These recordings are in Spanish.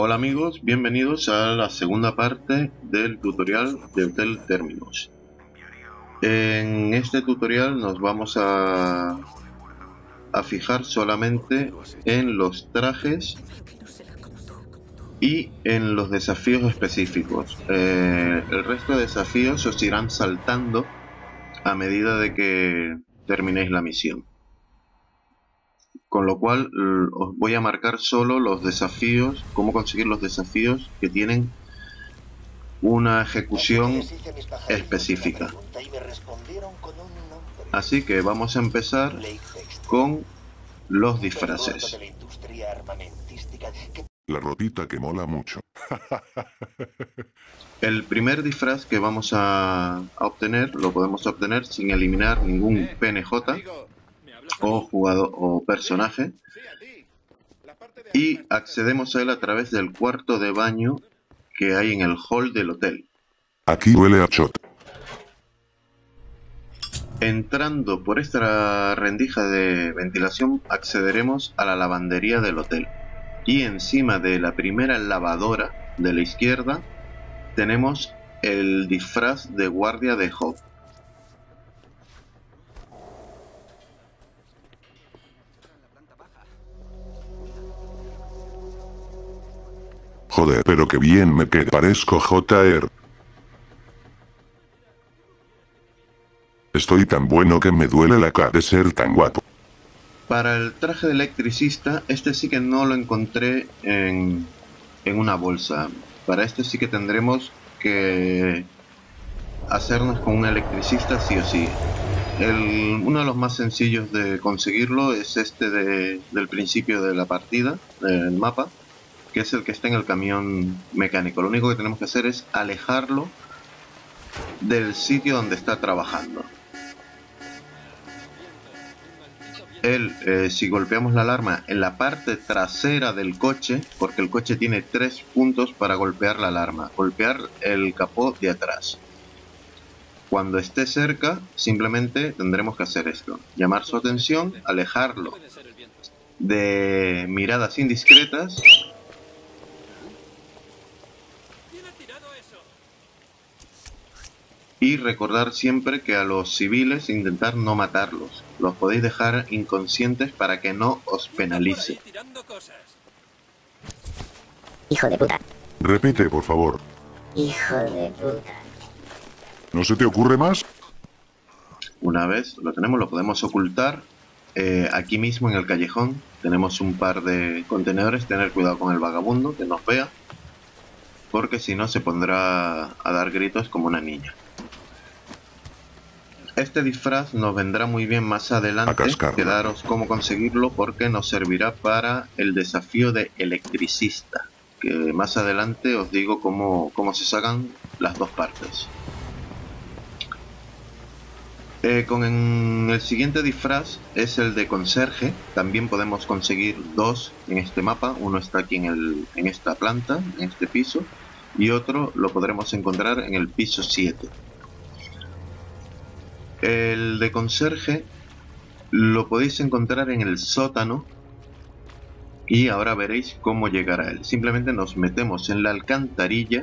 Hola amigos, bienvenidos a la segunda parte del tutorial de Hotel Terminus. En este tutorial nos vamos a fijar solamente en los trajes y en los desafíos específicos. El resto de desafíos os irán saltando a medida de que terminéis la misión. Con lo cual os voy a marcar solo los desafíos, cómo conseguir los desafíos que tienen una ejecución específica. Así que vamos a empezar con los disfraces. La ropita que mola mucho. El primer disfraz que vamos a obtener lo podemos obtener sin eliminar ningún PNJ o jugador o personaje, y accedemos a él a través del cuarto de baño que hay en el hall del hotel. Aquí huele a shot. Entrando por esta rendija de ventilación accederemos a la lavandería del hotel, y encima de la primera lavadora de la izquierda tenemos el disfraz de guardia de Hope. Joder, pero que bien me queda. Parezco JR. Estoy tan bueno que me duele la cara de ser tan guapo. Para el traje de electricista, este sí que no lo encontré en una bolsa. Para este sí que tendremos que hacernos con un electricista sí o sí. Uno de los más sencillos de conseguirlo es este del principio de la partida, del mapa, que es el que está en el camión mecánico. Lo único que tenemos que hacer es alejarlo del sitio donde está trabajando. Si golpeamos la alarma en la parte trasera del coche, porque el coche tiene 3 puntos para golpear la alarma, golpear el capó de atrás. Cuando esté cerca, simplemente tendremos que hacer esto: llamar su atención, alejarlo de miradas indiscretas y recordar siempre que a los civiles intentar no matarlos. Los podéis dejar inconscientes para que no os penalice. Hijo de puta. Repite, por favor. Hijo de puta. ¿No se te ocurre más? Una vez lo tenemos, lo podemos ocultar. Aquí mismo en el callejón tenemos un par de contenedores. Tener cuidado con el vagabundo, que nos vea, porque si no se pondrá a dar gritos como una niña. Este disfraz nos vendrá muy bien más adelante. Quedaros cómo conseguirlo, porque nos servirá para el desafío de electricista, que más adelante os digo cómo se sacan las dos partes. Con el siguiente disfraz es el de conserje. También podemos conseguir dos en este mapa. Uno está aquí en esta planta, en este piso, y otro lo podremos encontrar en el piso 7. El de conserje lo podéis encontrar en el sótano, y ahora veréis cómo llegar a él. Simplemente nos metemos en la alcantarilla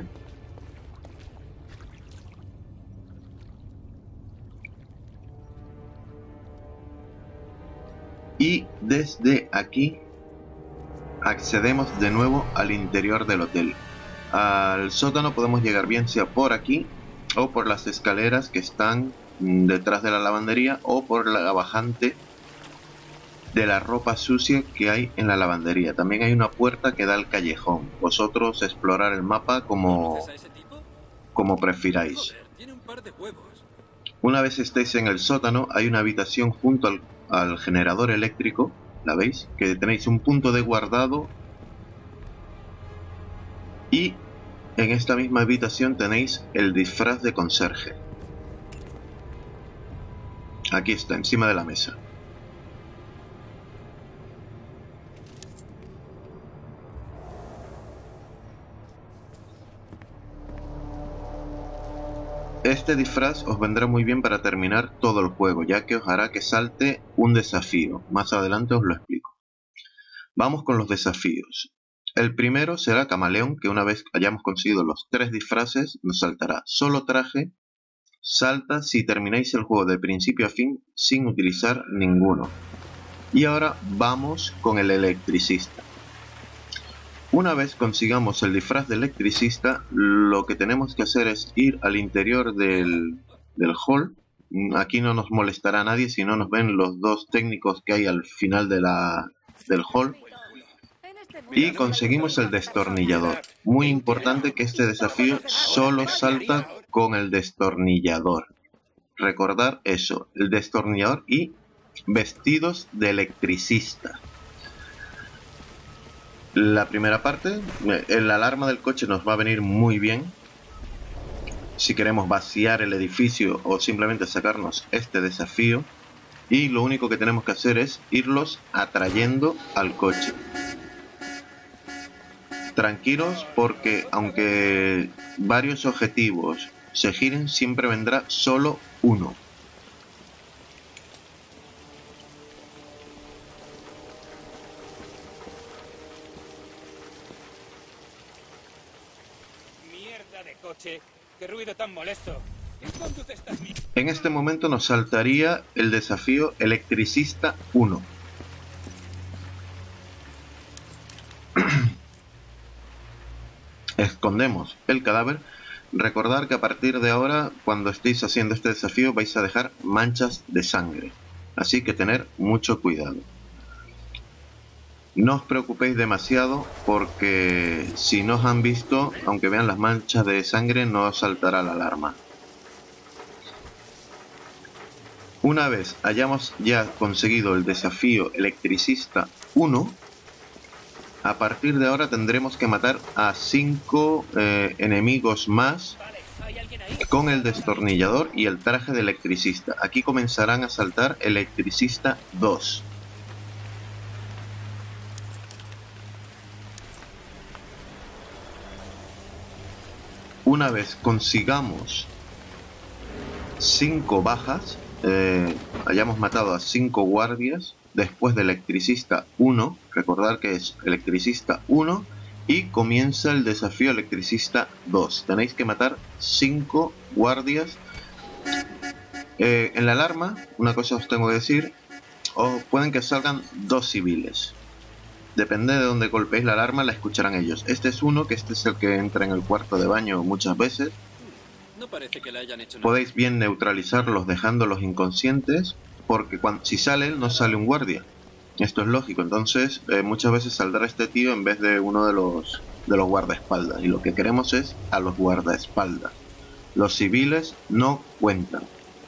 y desde aquí accedemos de nuevo al interior del hotel. Al sótano podemos llegar bien sea por aquí o por las escaleras que están detrás de la lavandería, o por la bajante de la ropa sucia que hay en la lavandería. También hay una puerta que da al callejón. Vosotros explorar el mapa como prefiráis. Una vez estéis en el sótano, hay una habitación junto al generador eléctrico. ¿La veis? Que tenéis un punto de guardado, y en esta misma habitación tenéis el disfraz de conserje. Aquí está, encima de la mesa. Este disfraz os vendrá muy bien para terminar todo el juego, ya que os hará que salte un desafío. Más adelante os lo explico. Vamos con los desafíos. El primero será Camaleón, que una vez hayamos conseguido los 3 disfraces, nos saltará solo traje, salta si termináis el juego de principio a fin sin utilizar ninguno. Y ahora vamos con el electricista. Una vez consigamos el disfraz de electricista, lo que tenemos que hacer es ir al interior del hall. Aquí no nos molestará a nadie si no nos ven los 2 técnicos que hay al final del hall. Y conseguimos el destornillador. Muy importante que este desafío solo salta con el destornillador. Recordar eso, el destornillador y vestidos de electricista. La primera parte, la alarma del coche nos va a venir muy bien si queremos vaciar el edificio o simplemente sacarnos este desafío. Y lo único que tenemos que hacer es irlos atrayendo al coche. Tranquilos, porque aunque varios objetivos se giren, siempre vendrá solo uno. Mierda de coche, qué ruido tan molesto. ¿Quién conduce estas mierdas? En este momento nos saltaría el desafío Electricista 1. Escondemos el cadáver. Recordar que a partir de ahora, cuando estéis haciendo este desafío, vais a dejar manchas de sangre. Así que tener mucho cuidado. No os preocupéis demasiado, porque si no os han visto, aunque vean las manchas de sangre, no os saltará la alarma. Una vez hayamos ya conseguido el desafío Electricista 1, a partir de ahora tendremos que matar a 5 enemigos más con el destornillador y el traje de electricista. Aquí comenzarán a saltar Electricista 2. Una vez consigamos 5 bajas, hayamos matado a 5 guardias después de Electricista 1, recordar que es Electricista 1 y comienza el desafío Electricista 2. Tenéis que matar 5 guardias. En la alarma, una cosa os tengo que decir, o pueden que salgan 2 civiles. Depende de donde golpeéis la alarma, la escucharán ellos. Este es uno, que este es el que entra en el cuarto de baño muchas veces. No parece que le hayan hecho nada. Podéis bien neutralizarlos dejándolos inconscientes, porque si sale él, no sale un guardia. Esto es lógico, entonces muchas veces saldrá este tío en vez de uno de los guardaespaldas. Y lo que queremos es a los guardaespaldas. Los civiles no cuentan.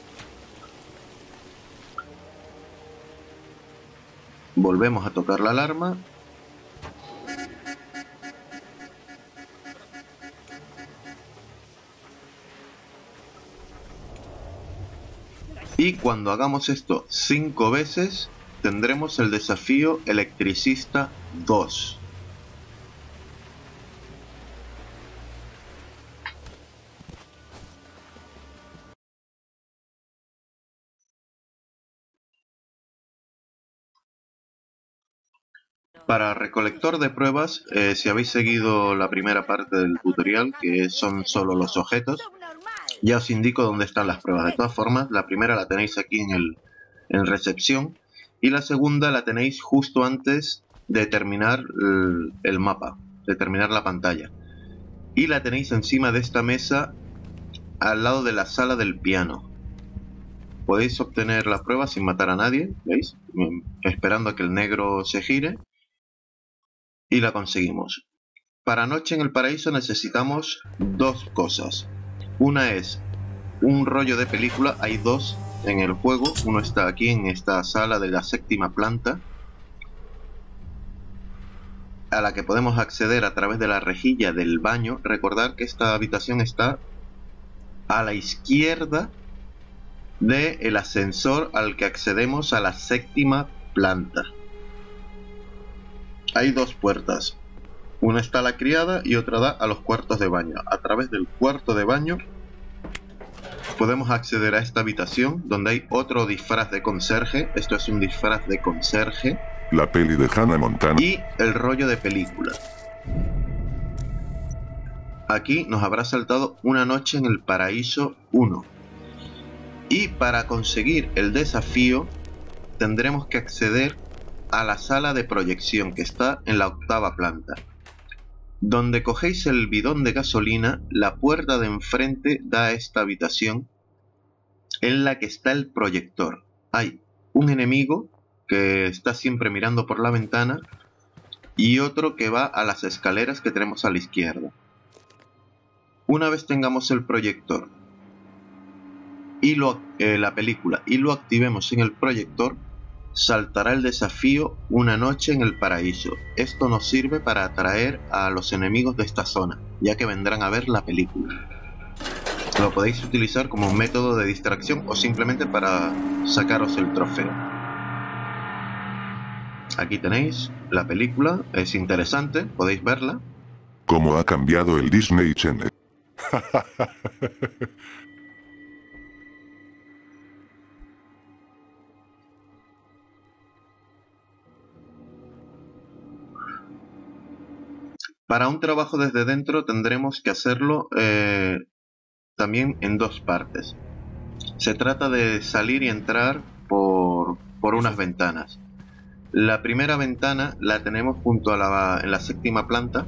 Volvemos a tocar la alarma. Y cuando hagamos esto 5 veces, tendremos el desafío Electricista 2. Para recolector de pruebas, si habéis seguido la primera parte del tutorial, que son solo los objetos, ya os indico dónde están las pruebas. De todas formas, la primera la tenéis aquí en recepción y la segunda la tenéis justo antes de terminar el mapa, de terminar la pantalla. Y la tenéis encima de esta mesa al lado de la sala del piano. Podéis obtener la prueba sin matar a nadie, ¿veis? Esperando a que el negro se gire. Y la conseguimos. Para Noche en el Paraíso necesitamos 2 cosas. Una es un rollo de película, hay 2 en el juego. Uno está aquí en esta sala de la 7ª planta, a la que podemos acceder a través de la rejilla del baño. Recordad que esta habitación está a la izquierda del ascensor al que accedemos a la 7ª planta. Hay 2 puertas. Una está a la criada y otra da a los cuartos de baño. A través del cuarto de baño podemos acceder a esta habitación, donde hay otro disfraz de conserje. Esto es un disfraz de conserje. La peli de Hannah Montana. Y el rollo de película. Aquí nos habrá saltado Una noche en el paraíso 1. Y para conseguir el desafío tendremos que acceder a la sala de proyección que está en la 8ª planta. Donde cogéis el bidón de gasolina, la puerta de enfrente da a esta habitación en la que está el proyector. Hay un enemigo que está siempre mirando por la ventana y otro que va a las escaleras que tenemos a la izquierda. Una vez tengamos el proyector y la película y lo activemos en el proyector, saltará el desafío Una noche en el paraíso. Esto nos sirve para atraer a los enemigos de esta zona, ya que vendrán a ver la película. Lo podéis utilizar como un método de distracción o simplemente para sacaros el trofeo. Aquí tenéis la película, es interesante, podéis verla. ¿Cómo ha cambiado el Disney Channel? Para un trabajo desde dentro tendremos que hacerlo también en 2 partes. Se trata de salir y entrar por unas ventanas. La primera ventana la tenemos junto a en la 7ª planta,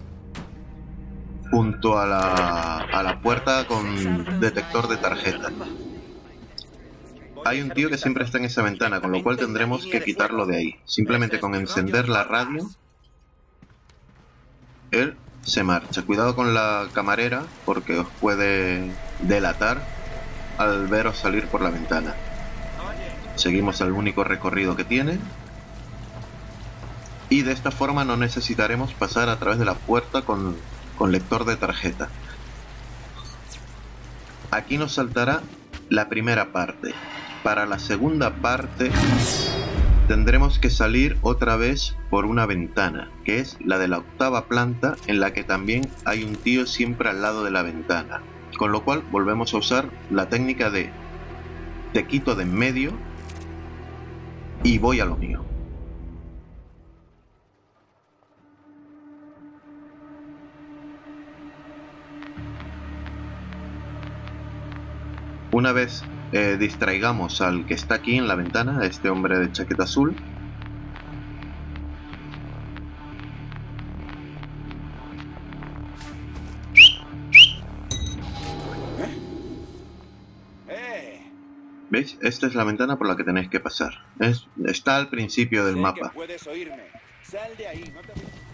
junto a la puerta con detector de tarjetas. Hay un tío que siempre está en esa ventana, con lo cual tendremos que quitarlo de ahí. Simplemente con encender la radio, él se marcha. Cuidado con la camarera porque os puede delatar al veros salir por la ventana. Seguimos el único recorrido que tiene y de esta forma no necesitaremos pasar a través de la puerta con lector de tarjeta. Aquí nos saltará la primera parte. Para la segunda parte tendremos que salir otra vez por una ventana, que es la de la 8ª planta, en la que también hay un tío siempre al lado de la ventana. Con lo cual volvemos a usar la técnica de te quito de en medio y voy a lo mío. Una vez distraigamos al que está aquí en la ventana, a este hombre de chaqueta azul, ¿veis? Esta es la ventana por la que tenéis que pasar. Está al principio del mapa. Puedes oírme. Sal de ahí, no te...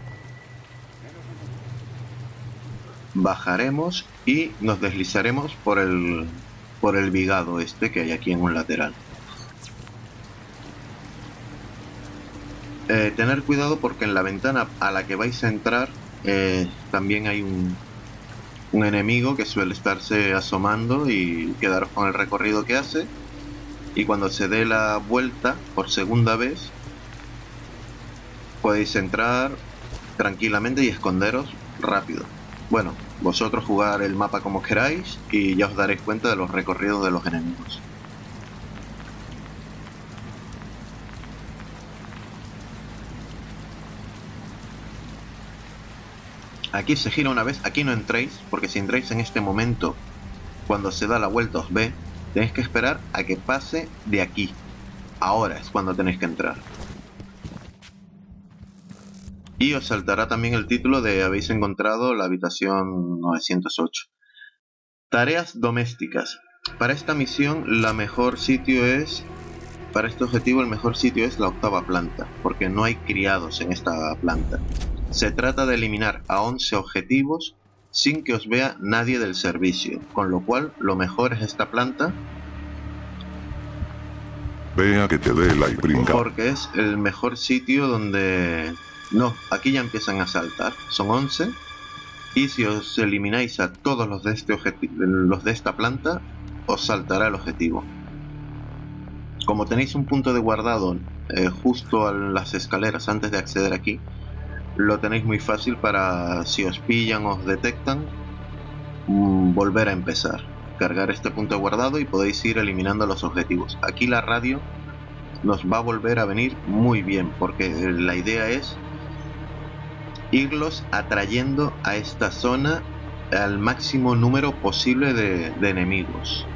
Bajaremos y nos deslizaremos por el vigado este que hay aquí en un lateral. Tener cuidado porque en la ventana a la que vais a entrar también hay un enemigo que suele estarse asomando y quedaros con el recorrido que hace, y cuando se dé la vuelta por segunda vez podéis entrar tranquilamente y esconderos rápido. Bueno, vosotros jugar el mapa como queráis y ya os daréis cuenta de los recorridos de los enemigos. Aquí se gira una vez, aquí no entréis, porque si entráis en este momento, cuando se da la vuelta os ve, tenéis que esperar a que pase de aquí. Ahora es cuando tenéis que entrar. Y os saltará también el título de habéis encontrado la habitación 908. Tareas domésticas. Para esta misión para este objetivo el mejor sitio es la 8ª planta, porque no hay criados en esta planta. Se trata de eliminar a 11 objetivos sin que os vea nadie del servicio, con lo cual lo mejor es esta planta. Vea que te dé la brinca. Porque es el mejor sitio donde... No, aquí ya empiezan a saltar. Son 11. Y si os elimináis a todos los de esta planta, os saltará el objetivo. Como tenéis un punto de guardado justo a las escaleras antes de acceder aquí, lo tenéis muy fácil para, si os pillan o os detectan, volver a empezar. Cargar este punto de guardado y podéis ir eliminando los objetivos. Aquí la radio nos va a volver a venir muy bien, porque la idea es irlos atrayendo a esta zona al máximo número posible de enemigos.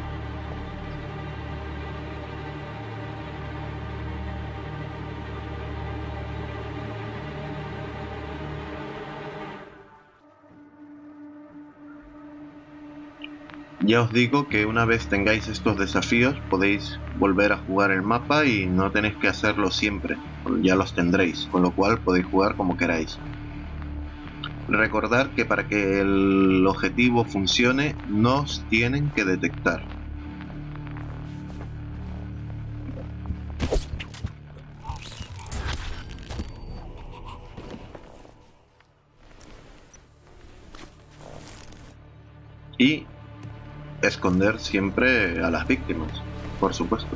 Ya os digo que una vez tengáis estos desafíos podéis volver a jugar el mapa y no tenéis que hacerlo siempre, ya los tendréis, con lo cual podéis jugar como queráis. Recordad que para que el objetivo funcione no os tienen que detectar. Y esconder siempre a las víctimas, por supuesto.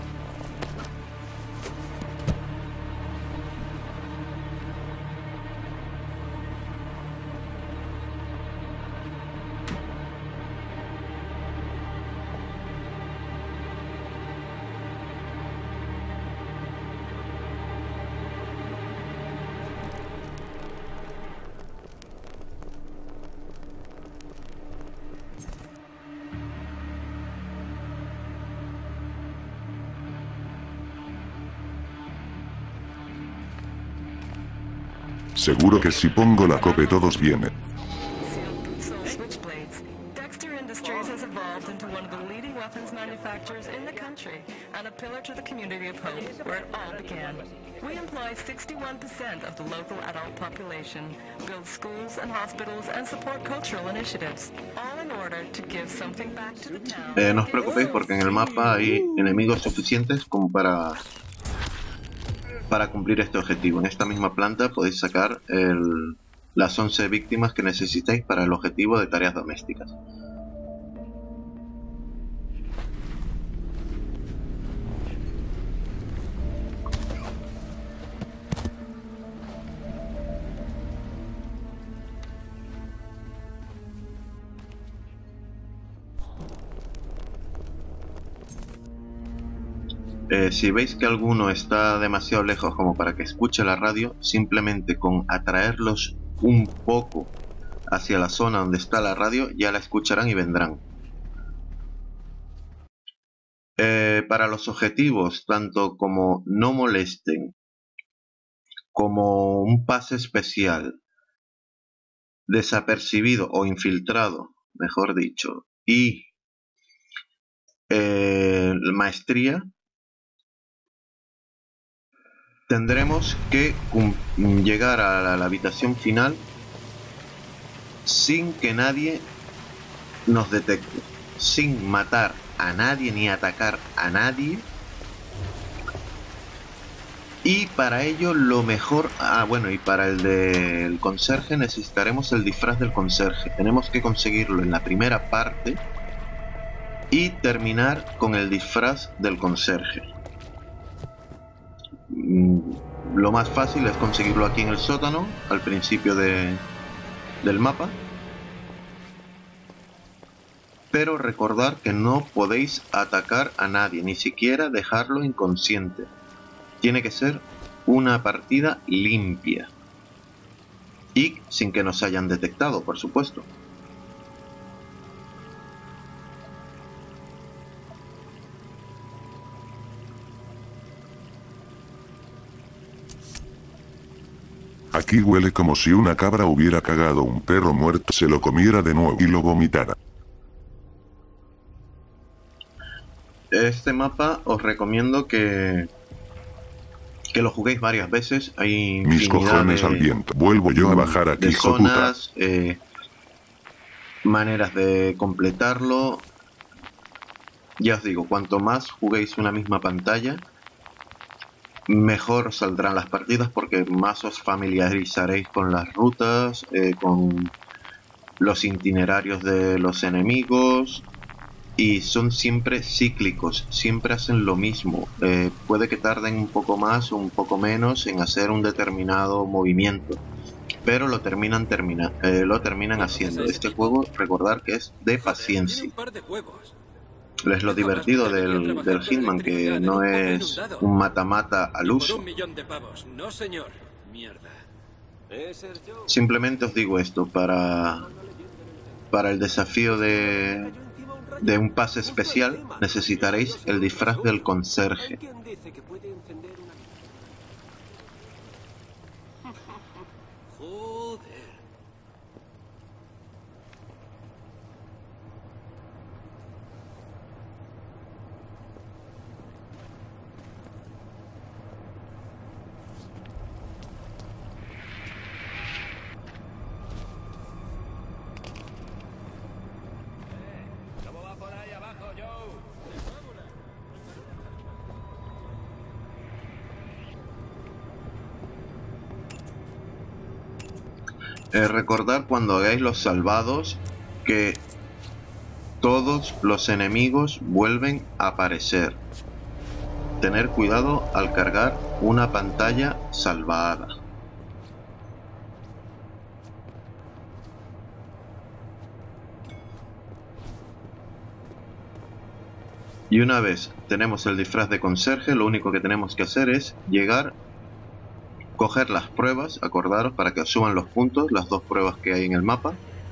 Seguro que si pongo la cope todos vienen. Soul switchblades. Dexter Industries has evolved into one of the leading weapons manufacturers in the country and a pillar to the community of Hope, where it all began. We employ 61% of the local adult population, build schools and hospitals, and support cultural initiatives, all in order to give something back to the town. No os preocupéis porque en el mapa hay enemigos suficientes como para cumplir este objetivo. En esta misma planta podéis sacar las 11 víctimas que necesitáis para el objetivo de tareas domésticas. Si veis que alguno está demasiado lejos como para que escuche la radio, simplemente con atraerlos un poco hacia la zona donde está la radio ya la escucharán y vendrán. Para los objetivos, tanto como no molesten, como un pase especial, desapercibido o infiltrado, mejor dicho, y maestría, tendremos que llegar a la habitación final sin que nadie nos detecte, sin matar a nadie ni atacar a nadie. Y para ello lo mejor... bueno, y para el del conserje necesitaremos el disfraz del conserje. Tenemos que conseguirlo en la primera parte y terminar con el disfraz del conserje. Lo más fácil es conseguirlo aquí en el sótano, al principio del mapa. Pero recordad que no podéis atacar a nadie, ni siquiera dejarlo inconsciente. Tiene que ser una partida limpia. Y sin que nos hayan detectado, por supuesto. Aquí huele como si una cabra hubiera cagado un perro muerto, se lo comiera de nuevo y lo vomitara. Este mapa os recomiendo que lo juguéis varias veces. Hay Mis cojones al viento. Vuelvo yo a bajar aquí, de hijo puta. zonas, maneras de completarlo. Ya os digo, cuanto más juguéis una misma pantalla, mejor saldrán las partidas porque más os familiarizaréis con las rutas, con los itinerarios de los enemigos, y son siempre cíclicos, siempre hacen lo mismo. Puede que tarden un poco más o un poco menos en hacer un determinado movimiento, pero lo terminan haciendo. Este juego, recordar que es de paciencia. Es lo divertido del Hitman, que no es un mata-mata al uso. $1.000.000 de pavos. No, señor. Mierda. Simplemente os digo esto, para el desafío de un pase especial necesitaréis el disfraz del conserje. Recordad cuando hagáis los salvados que todos los enemigos vuelven a aparecer. Tener cuidado al cargar una pantalla salvada. Y una vez tenemos el disfraz de conserje, lo único que tenemos que hacer es llegar, coger las pruebas, acordaros para que os suban los puntos, las dos pruebas que hay en el mapa.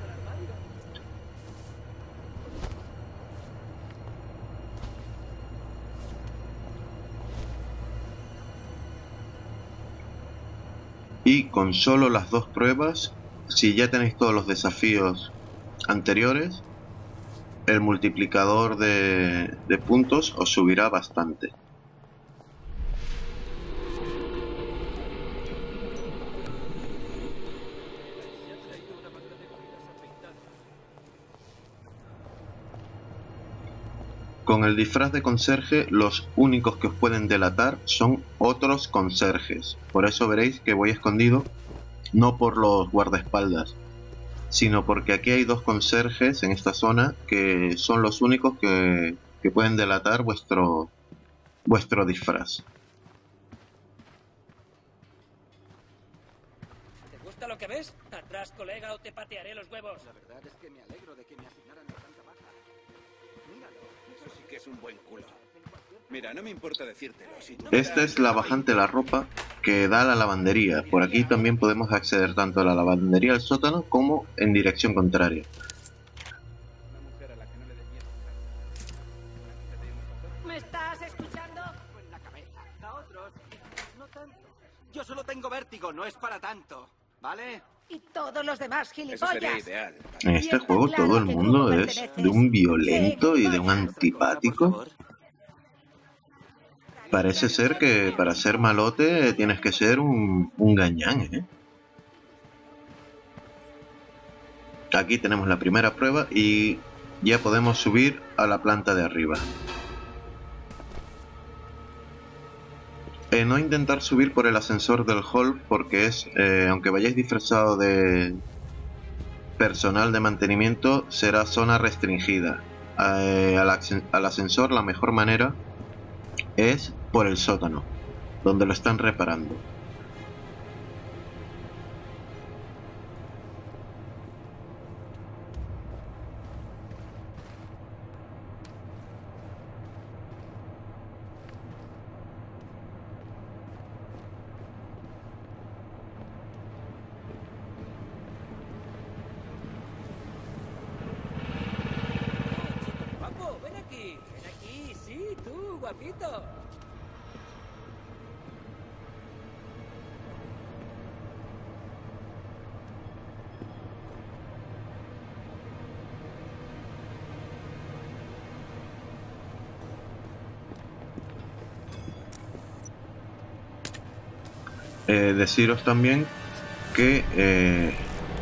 Y con solo las dos pruebas, si ya tenéis todos los desafíos anteriores, el multiplicador de puntos os subirá bastante. Con el disfraz de conserje, los únicos que os pueden delatar son otros conserjes. Por eso veréis que voy escondido, no por los guardaespaldas, sino porque aquí hay dos conserjes en esta zona que son los únicos que pueden delatar vuestro disfraz. ¿Te gusta lo que ves? Atrás, colega, o te patearé los huevos. La verdad es que me alegro de que me asignaran la planta baja. Míralo. Eso sí que es un buen culo. Mira, no me importa decírtelo. Si tú Esta es la bajante la ropa que da a la lavandería. Por aquí también podemos acceder tanto a la lavandería del sótano como en dirección contraria. ¿Me estás escuchando? En la cabeza. A otros, no tanto. Yo solo tengo vértigo, no es para tanto. ¿Vale? Y todos los demás Eso sería gilipollas. ideal. En este juego todo el mundo es de un violento y de un antipático. Parece ser que para ser malote tienes que ser un gañán, ¿eh? Aquí tenemos la primera prueba y ya podemos subir a la planta de arriba. No intentar subir por el ascensor del hall porque es, aunque vayáis disfrazado de personal de mantenimiento, será zona restringida. Al ascensor la mejor manera es por el sótano, donde lo están reparando. Guapo, ven aquí. Ven aquí, sí, tú, guapito. Deciros también que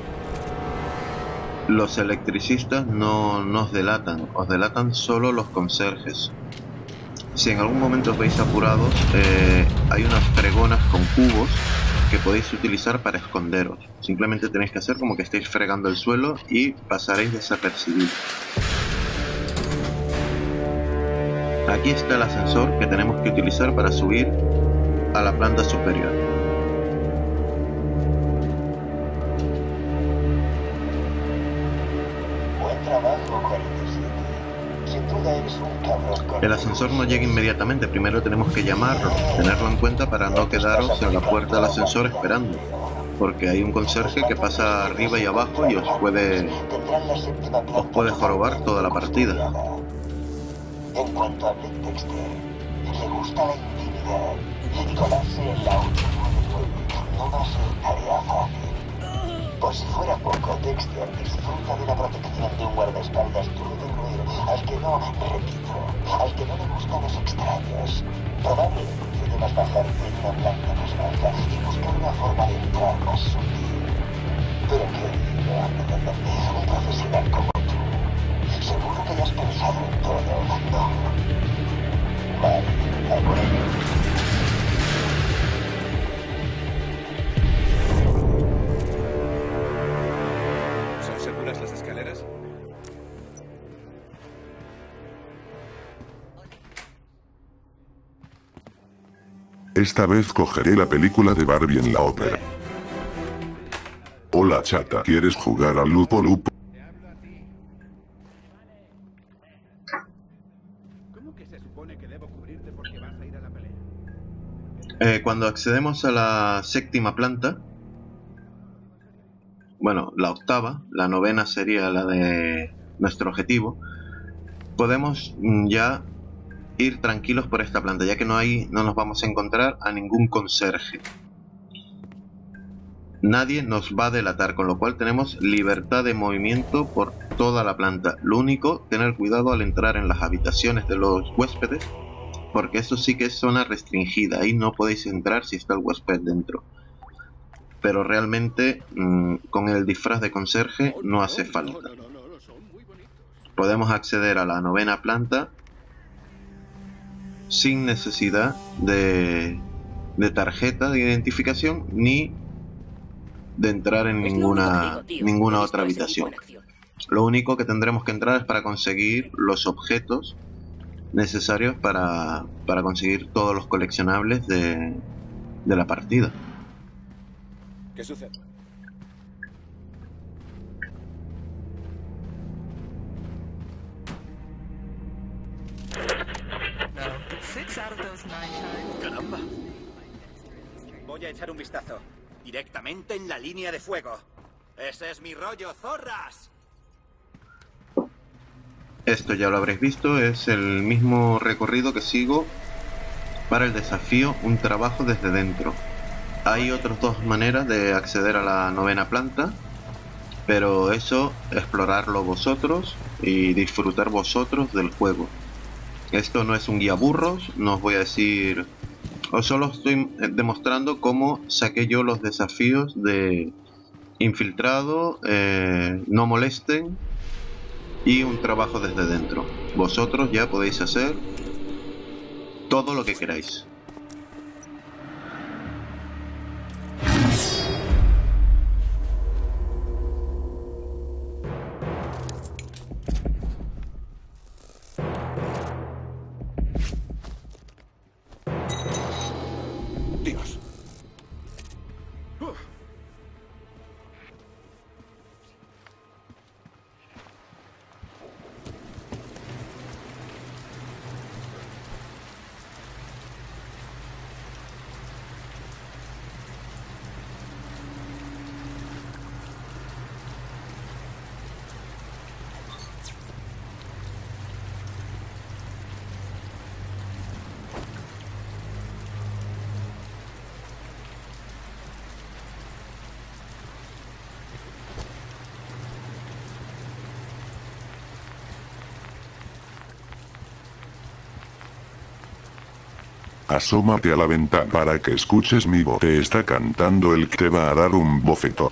los electricistas no nos delatan, os delatan solo los conserjes. Si en algún momento os veis apurados, hay unas fregonas con cubos que podéis utilizar para esconderos. Simplemente tenéis que hacer como que estáis fregando el suelo y pasaréis desapercibidos. Aquí está el ascensor que tenemos que utilizar para subir a la planta superior. Buen trabajo, 47. Sin duda eres un cabrón. El ascensor no llega inmediatamente, primero tenemos que llamarlo, tenerlo en cuenta para no quedaros en la puerta del ascensor esperando. porque hay un conserje que pasa arriba y abajo y os puede jorobar toda la partida. En cuanto a Blake Dexter, le gusta la intimidad y colarse en la última de no va a ser tarea fácil. Por si fuera poco, Dexter disfruta de la protección de un guardaespaldas duro de roer al que no, repito, al que no le gustan los extraños. Probablemente debas bajarte en una planta más baja y buscar una forma de entrar más sutil. Pero querido, un profesional como tú, seguro que ya has pensado en todo, ¿no? Vale, de acuerdo. ¿Son seguras las escaleras? Esta vez cogeré la película de Barbie en la ópera. Hola chata, ¿quieres jugar al Lupo Lupo? ¿Cómo que se supone que debo cubrirte porque vas a ir a la pelea? Cuando accedemos a la séptima planta, bueno, la octava, la novena sería la de nuestro objetivo, podemos ya ir tranquilos por esta planta, ya que no nos vamos a encontrar a ningún conserje. Nadie nos va a delatar, con lo cual tenemos libertad de movimiento por toda la planta. Lo único, tener cuidado al entrar en las habitaciones de los huéspedes, porque eso sí que es zona restringida. Ahí no podéis entrar si está el huésped dentro. Pero realmente con el disfraz de conserje no hace falta. Podemos acceder a la novena planta sin necesidad de tarjeta de identificación ni de entrar en ninguna otra habitación. Lo único que tendremos que entrar es para conseguir los objetos necesarios para conseguir todos los coleccionables de la partida. ¿Qué sucede? ¡Caramba! Voy a echar un vistazo. Directamente en la línea de fuego. ¡Ese es mi rollo, zorras! Esto ya lo habréis visto, es el mismo recorrido que sigo para el desafío Un trabajo desde dentro. Hay otras dos maneras de acceder a la novena planta, pero eso, explorarlo vosotros y disfrutar vosotros del juego. Esto no es un guía burros, no os voy a decir... Os solo estoy demostrando cómo saqué yo los desafíos de infiltrado, no molesten y un trabajo desde dentro. Vosotros ya podéis hacer todo lo que queráis. Dios. Asómate a la ventana para que escuches mi voz. Te está cantando el que te va a dar un bofetón.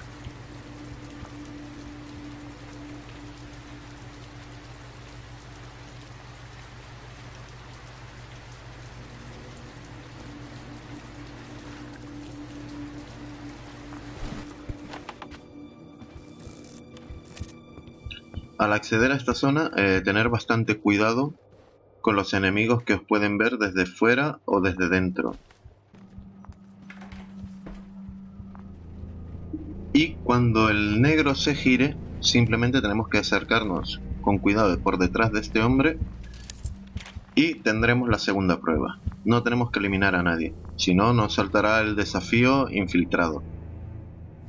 Al acceder a esta zona, tener bastante cuidado con los enemigos que os pueden ver desde fuera o desde dentro. Y cuando el negro se gire, simplemente tenemos que acercarnos con cuidado por detrás de este hombre y tendremos la segunda prueba. No tenemos que eliminar a nadie, si no nos saltará el desafío infiltrado.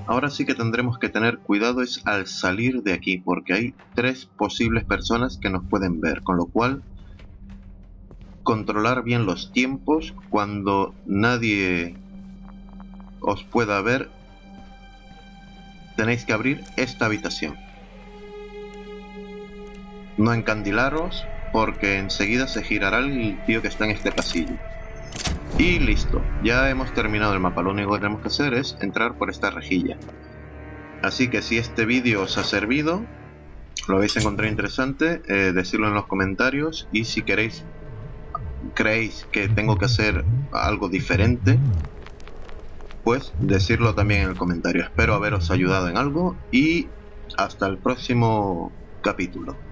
ahora sí que tendremos que tener cuidado es al salir de aquí, porque hay 3 posibles personas que nos pueden ver, con lo cual controlar bien los tiempos. Cuando nadie os pueda ver, tenéis que abrir esta habitación. No encandilaros, porque enseguida se girará el tío que está en este pasillo. Y listo, ya hemos terminado el mapa. Lo único que tenemos que hacer es entrar por esta rejilla. Así que si este vídeo os ha servido, lo habéis encontrado interesante, decidlo en los comentarios. Y si creéis que tengo que hacer algo diferente, pues decirlo también en el comentario. Espero haberos ayudado en algo y hasta el próximo capítulo.